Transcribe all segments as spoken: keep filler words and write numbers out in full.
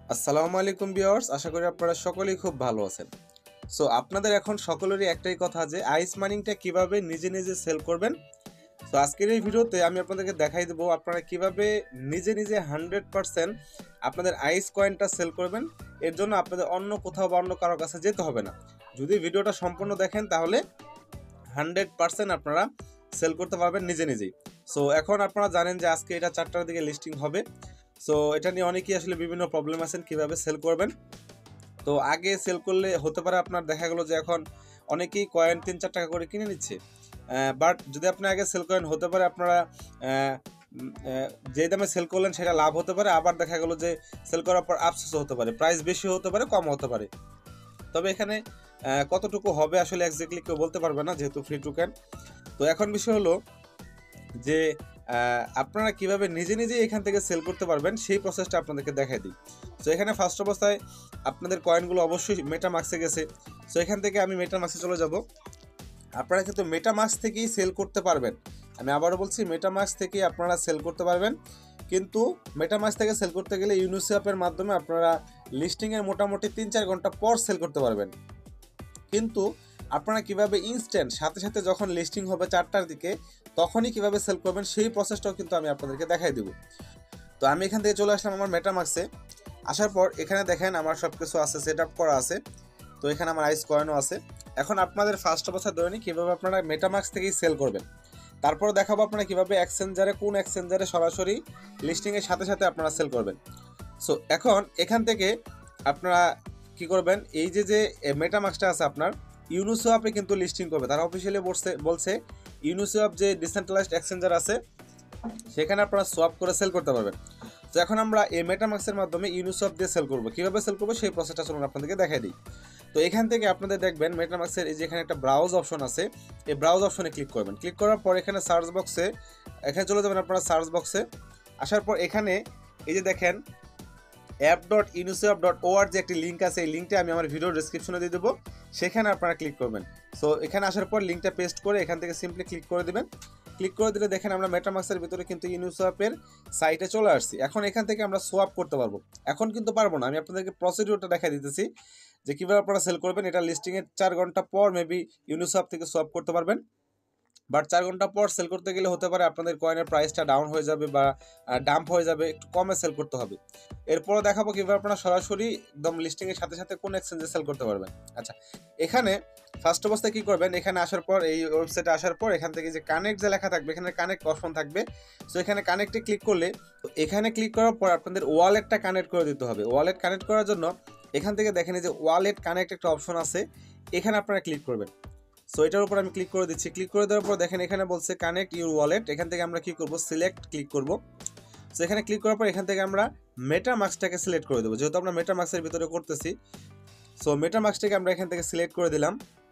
আসসালামু আলাইকুম ভিউয়ার্স, আশা করি আপনারা সকলেই খুব ভালো আছেন। সো আপনাদের এখন সকলেরই একটাই কথা যে আইস মাইনিংটা কিভাবে নিজে নিজে সেল করবেন। তো আজকের এই ভিডিওতে আমি আপনাদেরকে দেখাই দেবো আপনারা কিভাবে নিজে নিজে হান্ড্রেড পার্সেন্ট আপনাদের আইস কয়েনটা সেল করবেন। এর জন্য আপনাদের অন্য কোথাও বা অন্য কারো কাছে যেতে হবে না। যদি ভিডিওটা সম্পূর্ণ দেখেন তাহলে হান্ড্রেড পার্সেন্ট আপনারা সেল করতে পারবেন নিজে নিজেই। সো এখন আপনারা জানেন যে আজকে এটা চারটার দিকে লিস্টিং হবে। সো এটা নিয়ে অনেকেই আসলে বিভিন্ন প্রবলেম আছেন কিভাবে সেল করবেন। তো আগে সেল করলে হতে পারে আপনার দেখা গেলো যে এখন অনেকেই কয়েন তিন চার টাকা করে কিনে নিচ্ছে, বাট যদি আপনি আগে সেল করেন হতে পারে আপনারা যে দামে সেল করলেন সেটা লাভ হতে পারে, আবার দেখা গেলো যে সেল করার পর আফসোস হতে পারে, প্রাইস বেশি হতে পারে কম হতে পারে। তবে এখানে কতটুকু হবে আসলে এক্স্যাক্টলি কেউ বলতে পারবে না যেহেতু ফ্রি টোকেন। তো এখন বিষয় হলো যে আপনারা কিভাবে নিজে নিজে এখান থেকে সেল করতে পারবেন সেই প্রসেসটা আপনাদেরকে দেখাই দিই। সো এখানে ফার্স্ট অবস্থায় আপনাদের কয়েনগুলো অবশ্যই মেটামাক্সে গেছে। সো এখান থেকে আমি মেটামাক্সে চলে যাব। আপনারা কিন্তু মেটামাক্স থেকেই সেল করতে পারবেন। আমি আবারও বলছি মেটামাক্স থেকেই আপনারা সেল করতে পারবেন, কিন্তু মেটামাক্স থেকে সেল করতে গেলে ইউনিসোয়াপের মাধ্যমে আপনারা লিস্টিংয়ের মোটামুটি তিন চার ঘন্টা পর সেল করতে পারবেন। কিন্তু আপনারা কিভাবে ইনস্ট্যান্ট সাথে সাথে যখন লিস্টিং হবে চারটার দিকে তখনই কিভাবে সেল করবেন সেই প্রসেসটাও কিন্তু আমি আপনাদেরকে দেখাই দেব। তো আমি এখান থেকে চলে আসলাম আমার মেটামাক্সে। আসার পর এখানে দেখেন আমার সব কিছু আছে, সেট আপ করা আছে। তো এখানে আমার আইস কয়েনও আছে। এখন আপনাদের ফার্স্ট অবস্থা ধরে নিই কীভাবে আপনারা মেটামাক্স থেকেই সেল করবেন। তারপর দেখাবো আপনারা কীভাবে এক্সচেঞ্জারে কোন এক্সচেঞ্জারে সরাসরি লিস্টিংয়ের সাথে সাথে আপনারা সেল করবেন। সো এখন এখান থেকে আপনারা কি করবেন, এই যে যে মেটামাক্সটা আছে আপনার ইউনিসোয়াপে কিন্তু লিস্টিং করবে, তারা অফিসিয়ালি বলছে বলছে ইউনিসোয়াপ যে ডিসেন্ট্রালাইজড এক্সচেঞ্জার আছে সেখানে আপনারা সোয়াপ করে সেল করতে পারবেন। তো এখন আমরা এই মেটামাক্সের মাধ্যমে ইউনিসোয়াপ দিয়ে সেল করবো। কীভাবে সেল করবো সেই প্রসেসটা চলুন আপনাদেরকে দেখাই দিই। তো এখান থেকে আপনাদের দেখবেন মেটামাক্সের এই যে এখানে একটা ব্রাউজ অপশন আছে, এই ব্রাউজ অপশনে ক্লিক করবেন। ক্লিক করার পর এখানে সার্চ বক্সে এখানে চলে যাবেন আপনারা সার্চ বক্সে। আসার পর এখানে এই যে দেখেন app dot Uniswap dot org যে একটি লিঙ্ক আছে, এই লিঙ্কটা আমি আমার ভিডিও ডিসক্রিপশনে দিয়ে দেবো, সেখানে আপনারা ক্লিক করবেন। সো এখানে আসার পর লিঙ্কটা পেস্ট করে এখান থেকে সিম্পলি ক্লিক করে দেবেন। ক্লিক করে দিলে দেখেন আমরা মেটামাক্সের ভিতরে কিন্তু ইউনিসোয়াপের সাইটে চলে আসছি। এখন এখান থেকে আমরা সোয়াপ করতে পারবো। এখন কিন্তু পারবো না, আমি আপনাদেরকে প্রসিডিউরটা দেখা দিতেছি যে কীভাবে আপনারা সেল করবেন। এটা লিস্টিংয়ের চার ঘন্টা পর মেবি ইউনিসোয়াপ থেকে সোয়াপ করতে পারবেন, বাট চার ঘন্টা পর সেল করতে গেলে হতে পারে আপনাদের কয়েনের প্রাইসটা ডাউন হয়ে যাবে বা ডাম্প হয়ে যাবে, একটু কমে সেল করতে হবে। এরপরও দেখাবো কীভাবে আপনারা সরাসরি একদম লিস্টিংয়ের সাথে সাথে কোন এক্সচেঞ্জে সেল করতে পারবেন। আচ্ছা, এখানে ফার্স্ট অবস্থায় কী করবেন, এখানে আসার পর এই ওয়েবসাইটে আসার পর এখান থেকে যে কানেক্ট যে লেখা থাকবে এখানে কানেক্ট অপশন থাকবে। সো এখানে কানেক্টে ক্লিক করলে এখানে ক্লিক করার পর আপনাদের ওয়ালেটটা কানেক্ট করে দিতে হবে। ওয়ালেট কানেক্ট করার জন্য এখান থেকে দেখেন যে ওয়ালেট কানেক্ট একটা অপশন আছে, এখানে আপনারা ক্লিক করবেন। সো এটার উপর আমি ক্লিক করে দিচ্ছি। ক্লিক করে দেওয়ার পর দেখেন এখানে বলছে কানেক্ট ইউর ওয়ালেট। এখান থেকে আমরা কি করব, সিলেক্ট ক্লিক করব। সো এখানে ক্লিক করার পর এখান থেকে আমরা মেটামাক্সটাকে সিলেক্ট করে দেবো, যেহেতু আমরা মেটামাক্সের ভিতরে করতেছি। সো মেটামাক্সটাকে আমরা এখান থেকে সিলেক্ট করে দিলাম।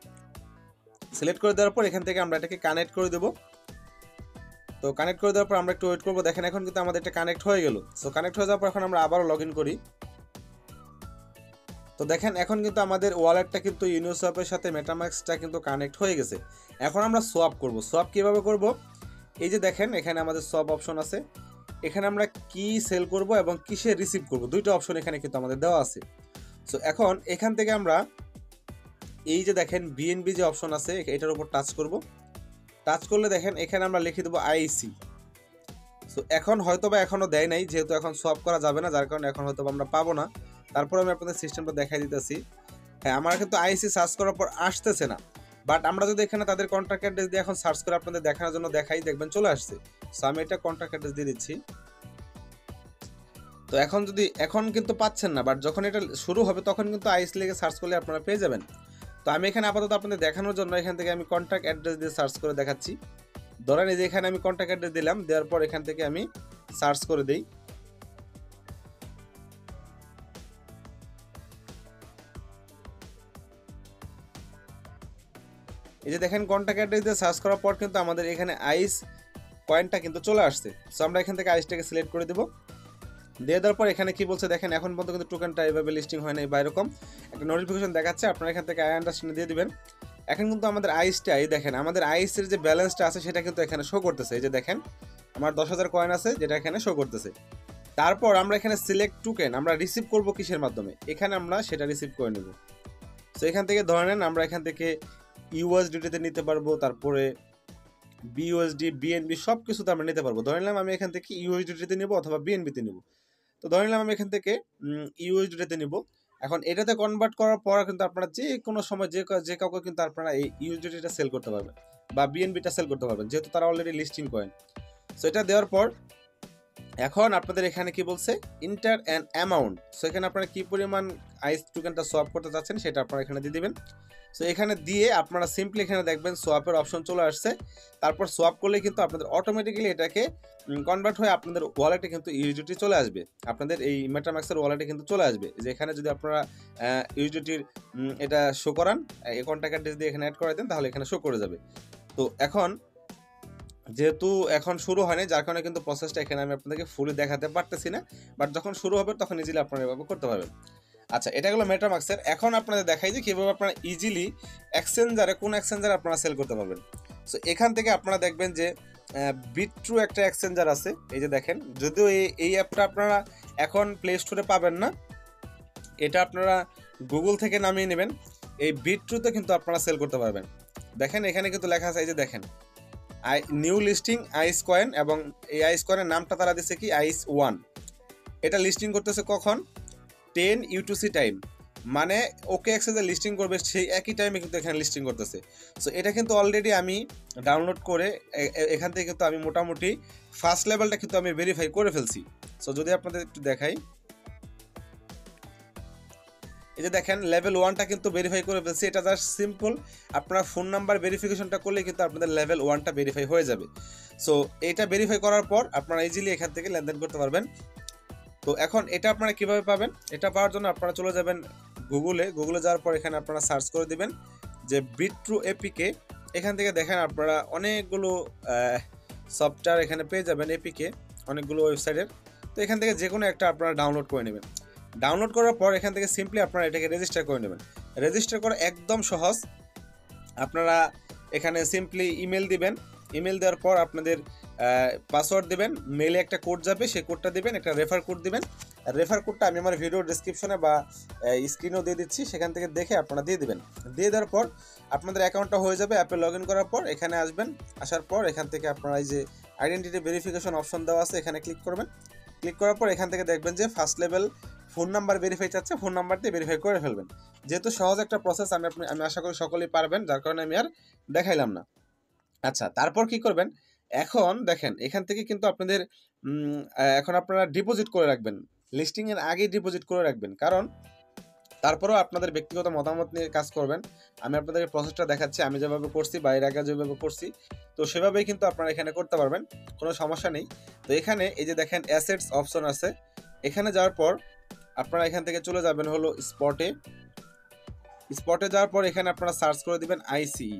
সিলেক্ট করে দেওয়ার পর এখান থেকে আমরা এটাকে কানেক্ট করে দেবো। তো কানেক্ট করে দেওয়ার পর আমরা একটু ওয়েট করবো। দেখেন এখন কিন্তু আমাদের এটা কানেক্ট হয়ে গেল। সো কানেক্ট হয়ে যাওয়ার পর এখন আমরা আবারও লগ ইন করি। তো দেখেন এখন কিন্তু আমাদের ওয়ালেটটা কিন্তু ইউনিসোয়াপের সাথে মেটামাক্সটা কিন্তু কানেক্ট হয়ে গেছে। এখন আমরা সোয়াপ করব। সোয়াপ কীভাবে করব, এই যে দেখেন এখানে আমাদের সোয়াপ অপশন আছে, এখানে আমরা কি সেল করব এবং কিসে রিসিভ করব দুইটা অপশন এখানে কিন্তু আমাদের দেওয়া আছে। সো এখন এখান থেকে আমরা এই যে দেখেন বিএনবি যে অপশন আছে এটার উপর টাচ করব। টাচ করলে দেখেন এখানে আমরা লিখে দেবো আইসি। সো এখন হয়তো বা এখনও দেয় নাই, যেহেতু এখন সোয়াপ করা যাবে না, যার কারণে এখন হয়তো আমরা পাবো না। তারপর আমি আপনাদের সিস্টেমটা দেখাই দিতেছি। হ্যাঁ, আমার কিন্তু আইসি সার্চ করার পর আসতেছে না, বাট আমরা যদি এখানে তাদের কন্ট্যাক্ট অ্যাড্রেস দিয়ে এখন সার্চ করে আপনাদের দেখানোর জন্য দেখাই, দেখবেন চলে আসছে। সো আমি এটা কন্ট্যাক্ট অ্যাড্রেস দিয়ে দিচ্ছি। তো এখন যদি এখন কিন্তু পাচ্ছেন না, বাট যখন এটা শুরু হবে তখন কিন্তু আইস লেগে সার্চ করলে আপনারা পেয়ে যাবেন। তো আমি এখানে আপাতত আপনাদের দেখানোর জন্য এখান থেকে আমি কন্ট্যাক্ট অ্যাড্রেস দিয়ে সার্চ করে দেখাচ্ছি। ধরেন এই যে এখানে আমি কন্ট্যাক্ট অ্যাড্রেস দিলাম, দেওয়ার পর এখান থেকে আমি সার্চ করে দিই। এই যে দেখেন কন্ট্যাক্ট অ্যাড্রেস দিয়ে সার্চ করার পর কিন্তু আমাদের এখানে আইস কয়েনটা কিন্তু চলে আসছে। সো আমরা এখান থেকে আইসটাকে সিলেক্ট করে দেবো। দিয়ে দেওয়ার পর এখানে কি বলছে দেখেন এখন পর্যন্ত কিন্তু টোকেনটা এভাবে লিস্টিং হয় না, বা এরকম একটা নোটিফিকেশন দেখাচ্ছে। আপনারা এখান থেকে আই আন্ডারস্ট্যান্ড দিয়ে দিবেন। এখন কিন্তু আমাদের আইসটা এই দেখেন আমাদের আইসের যে ব্যালেন্সটা আছে সেটা কিন্তু এখানে শো করতেছে। এই যে দেখেন আমার দশ হাজার কয়েন আছে যেটা এখানে শো করতেছে। তারপর আমরা এখানে সিলেক্ট টোকেন আমরা রিসিভ করব কিসের মাধ্যমে, এখানে আমরা সেটা রিসিভ করে নেব। সো এখান থেকে ধরে নেন আমরা এখান থেকে ইউএসডিতে নিতে পারবো, তারপরে বিইউএসডি, বিএনবি সব কিছুতে আমরা নিতে পারবো। ধরে নিলাম আমি এখান থেকে ইউএসডিতে নিব অথবা বিএনবিতে নিব। তো ধরে নিলাম আমি এখান থেকে ইউএসডিতে নিব। এখন এটাতে কনভার্ট করার পর কিন্তু আপনারা যে কোনো সময় যে যে কাউকে কিন্তু আপনারা এই ইউএসডিটা সেল করতে পারবেন বা বিএনবিটা সেল করতে পারবেন, যেহেতু তারা অলরেডি লিস্টিং কয়েন। সো এটা দেওয়ার পর এখন আপনাদের এখানে কি বলছে, ইন্টার অ্যান অ্যামাউন্ট। সো এখানে আপনারা কি পরিমাণ আইস টোকেনটা সোয়াপ করতে চাচ্ছেন সেটা আপনারা এখানে দিয়ে দিবেন। সো এখানে দিয়ে আপনারা সিম্পলি এখানে দেখবেন সোয়াপের অপশন চলে আসছে। তারপর সোয়াপ করলে কিন্তু আপনাদের অটোমেটিক্যালি এটাকে কনভার্ট হয়ে আপনাদের ওয়ালেটে কিন্তু ইউএসডিটি চলে আসবে, আপনাদের এই মেটাম্যাক্সের ওয়ালেটে কিন্তু চলে আসবে। যে এখানে যদি আপনারা ইউএসডিটির এটা শো করান, অ্যাকাউন্ট অ্যাড্রেস দিয়ে এখানে অ্যাড করে দেন, তাহলে এখানে শো করে যাবে। তো এখন যেহেতু এখন শুরু হয়নি, যার কারণে কিন্তু প্রসেসটা এখানে আমি আপনাদেরকে ফুলি দেখাতে পারতেছি না, বাট যখন শুরু হবে তখন ইজিলি আপনারা এভাবে করতে পারবেন। আচ্ছা, এটা হলো মেটাম্যাক্সের। এখন আপনাদের দেখাই যে কীভাবে আপনারা ইজিলি এক্সচেঞ্জারে কোন এক্সচেঞ্জারে আপনারা সেল করতে পারবেন। সো এখান থেকে আপনারা দেখবেন যে বিট্রু একটা এক্সচেঞ্জার আছে, এই যে দেখেন। যদিও এই এই অ্যাপটা আপনারা এখন প্লে স্টোরে পাবেন না, এটা আপনারা গুগল থেকে নামিয়ে নেবেন। এই বিট্রুতে কিন্তু আপনারা সেল করতে পারবেন। দেখেন এখানে কিন্তু লেখা আছে, এই যে দেখেন আই নিউ লিস্টিং আইস কয়েন, এবং এই আইস কয়েনের নামটা তারা দিচ্ছে কি আইস ওয়ান। এটা লিস্টিং করতেছে কখন, টেন ইউটিসি টাইম, মানে ওকে এক্সচেঞ্জে লিস্টিং করবে সেই একই টাইমে কিন্তু এখানে লিস্টিং করতেছে। সো এটা কিন্তু অলরেডি আমি ডাউনলোড করে এখান থেকে কিন্তু আমি মোটামুটি ফার্স্ট লেভেলটা কিন্তু আমি ভেরিফাই করে ফেলছি। সো যদি আপনাদের একটু দেখাই, এই যে দেখেন লেভেল ওয়ানটা কিন্তু ভেরিফাই করে ফেলছি। এটা জাস্ট সিম্পল আপনার ফোন নাম্বার ভেরিফিকেশনটা করলে কিন্তু আপনাদের লেভেল ওয়ানটা ভেরিফাই হয়ে যাবে। সো এটা ভেরিফাই করার পর আপনারা ইজিলি এখান থেকে লেনদেন করতে পারবেন। তো এখন এটা আপনারা কিভাবে পাবেন, এটা পাওয়ার জন্য আপনারা চলে যাবেন গুগলে। গুগলে যাওয়ার পর এখানে আপনারা সার্চ করে দিবেন যে বিট্রু এপিকে। এখান থেকে দেখেন আপনারা অনেকগুলো সফটওয়্যার এখানে পেয়ে যাবেন, এপিকে অনেকগুলো ওয়েবসাইটের। তো এখান থেকে যে কোনো একটা আপনারা ডাউনলোড করে নেবেন। ডাউনলোড করার পর এখান থেকে সিম্পলি আপনারা এটাকে রেজিস্টার করে নেবেন। রেজিস্টার করা একদম সহজ। আপনারা এখানে সিম্পলি ইমেল দিবেন, ইমেল দেওয়ার পর আপনাদের পাসওয়ার্ড দেবেন, মেলে একটা কোড যাবে, সেই কোডটা দিবেন, একটা রেফার কোড দিবেন। রেফার কোডটা আমি আমার ভিডিও ডিসক্রিপশনে বা স্ক্রিনেও দিয়ে দিচ্ছি, সেখান থেকে দেখে আপনারা দিয়ে দিবেন। দিয়ে দেওয়ার পর আপনাদের অ্যাকাউন্টটা হয়ে যাবে। অ্যাপে লগ ইন করার পর এখানে আসবেন, আসার পর এখান থেকে আপনারা এই যে আইডেন্টিটি ভেরিফিকেশন অপশন দেওয়া আছে, এখানে ক্লিক করবেন। ক্লিক করার পর এখান থেকে দেখবেন যে first level phone number verify চাচ্ছে, ফোন নাম্বার দিয়ে ভেরিফাই করে ফেলবেন। যেহেতু সহজ একটা প্রসেস, আমি আপনি আমি আশা করি সকলেই পারবেন, যার কারণে আমি আর দেখাইলাম না। আচ্ছা, তারপর কি করবেন, এখন দেখেন এখান থেকে কিন্তু আপনাদের এখন আপনারা ডিপোজিট করে রাখবেন, লিস্টিংয়ের আগেই ডিপোজিট করে রাখবেন, কারণ তারপরেও আপনাদের ব্যক্তিগত মতামত নিয়ে কাজ করবেন। আমি আপনাদের প্রসেসটা দেখাচ্ছি, আমি যেভাবে করছি বা এর আগে যেভাবে করছি, তো সেভাবেই কিন্তু আপনারা এখানে করতে পারবেন, কোনো সমস্যা নেই। তো এখানে এই যে দেখেন অ্যাসেটস অপশন আছে, এখানে যাওয়ার পর আপনারা এখান থেকে চলে যাবেন হলো স্পটে। স্পটে যাওয়ার পর এখানে আপনারা সার্চ করে দিবেন আইসিই।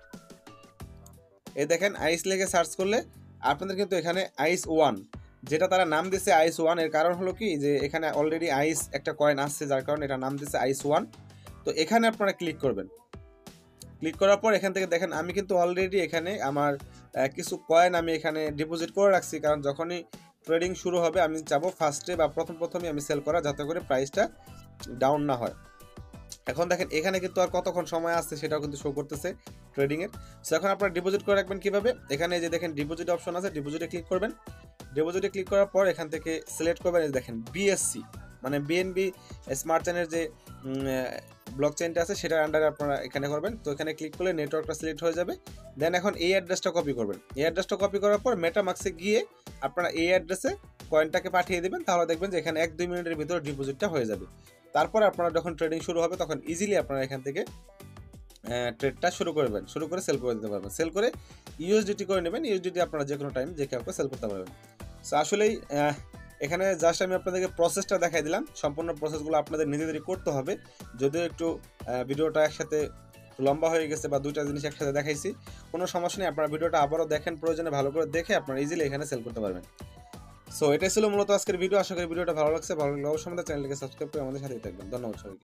এই দেখেন আইস লেগে সার্চ করলে আপনাদের কিন্তু এখানে আইস ওয়ান, যেটা তারা নাম দিচ্ছে আইস ওয়ান, এর কারণ হলো কি যে এখানে অলরেডি আইস একটা কয়েন আসছে, যার কারণে এটা নাম দিচ্ছে আইস ওয়ান। তো এখানে আপনারা ক্লিক করবেন। ক্লিক করার পর এখান থেকে দেখেন আমি কিন্তু অলরেডি এখানে আমার কিছু কয়েন আমি এখানে ডিপোজিট করে রাখছি, কারণ যখনই ট্রেডিং শুরু হবে আমি চাবো ফার্স্টে বা প্রথম প্রথমে আমি সেল করা, যাতে করে প্রাইসটা ডাউন না হয়। এখন দেখেন এখানে কিন্তু আর কতক্ষণ সময় আসছে সেটাও কিন্তু শো করতেছে ট্রেডিংয়ের। সো এখন আপনারা ডিপোজিট করে রাখবেন কীভাবে, এখানে যে দেখেন ডিপোজিট অপশন আছে, ডিপোজিটে ক্লিক করবেন। ডিপোজিটে ক্লিক করার পর এখান থেকে সিলেক্ট করবেন, দেখেন বিএসসি মানে বিএনবি স্মার্ট চেইনের যে ব্লক চেইনটা আছে সেটার আন্ডারে আপনারা এখানে করবেন। তো এখানে ক্লিক করলে নেটওয়ার্কটা সিলেক্ট হয়ে যাবে। দেন এখন এই অ্যাড্রেসটা কপি করবেন। এই অ্যাড্রেসটা কপি করার পর মেটামাক্সে গিয়ে আপনারা এই অ্যাড্রেসে কয়েনটাকে পাঠিয়ে দেবেন, তাহলে দেখবেন যে এখানে এক দুই মিনিটের ভিতরে ডিপোজিটটা হয়ে যাবে। তারপর আপনারা যখন ট্রেডিং শুরু হবে তখন ইজিলি আপনারা এখান থেকে ট্রেডটা শুরু করবেন, শুরু করে সেল করে দিতে পারবেন। সেল করে ইউএসডিটি করে নেবেন, ইউএসডিটি আপনারা যে কোনো টাইম যে কাউকে সেল করতে পারবেন। সো আসলেই এখানে জাস্ট আমি আপনাদেরকে প্রসেসটা দেখাই দিলাম, সম্পূর্ণ প্রসেসগুলো আপনাদের নিজেদেরই করতে হবে। যদিও একটু ভিডিওটা একসাথে লম্বা হয়ে গেছে বা দুইটা জিনিস একসাথে দেখাইছি, কোনো সমস্যা নেই, আপনারা ভিডিওটা আবারও দেখেন, প্রয়োজনে ভালো করে দেখে আপনারা ইজিলি এখানে সেল করতে পারবেন। সো এটাই ছিল মূলত আজকের ভিডিও। আশা করি ভিডিওটা ভালো লাগছে। ভালো লাগলে অবশ্যই আমাদের চ্যানেলটিকে সাবস্ক্রাইব করে আমাদের সাথেই থাকবেন। ধন্যবাদ সবাইকে।